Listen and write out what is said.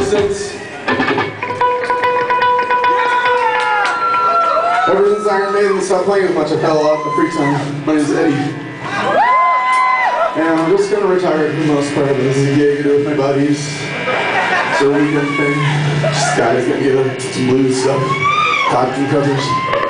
since Iron Maiden stopped playing as much, I fell out in the free time. My name's Eddie. And I'm just gonna retire for the most part. This is a gig I do with my buddies. It's a weekend thing. Just guys get together, some blues stuff, talk to covers.